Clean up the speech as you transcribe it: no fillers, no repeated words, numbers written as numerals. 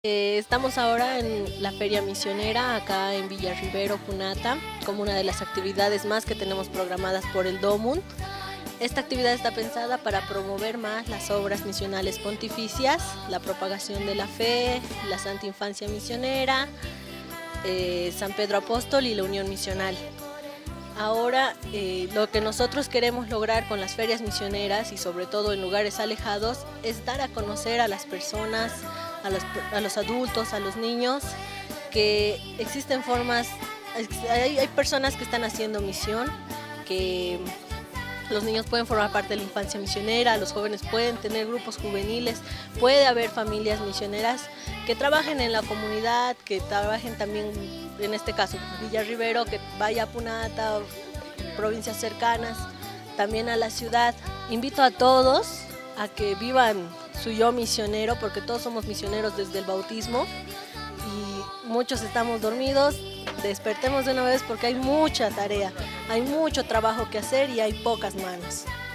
Estamos ahora en la Feria Misionera, acá en Villarribero, Punata, como una de las actividades más que tenemos programadas por el DOMUN. Esta actividad está pensada para promover más las obras misionales pontificias, la propagación de la fe, la Santa Infancia Misionera, San Pedro Apóstol y la Unión Misional. Ahora, lo que nosotros queremos lograr con las ferias misioneras y sobre todo en lugares alejados es dar a conocer a las personas, a los adultos, a los niños, que existen formas, hay personas que están haciendo misión, que los niños pueden formar parte de la infancia misionera, los jóvenes pueden tener grupos juveniles, puede haber familias misioneras que trabajen en la comunidad, que trabajen también, en este caso Villarribero, que vaya a Punata, provincias cercanas, también a la ciudad. Invito a todos a que vivan su yo misionero, porque todos somos misioneros desde el bautismo y muchos estamos dormidos. Despertemos de una vez porque hay mucha tarea, hay mucho trabajo que hacer y hay pocas manos.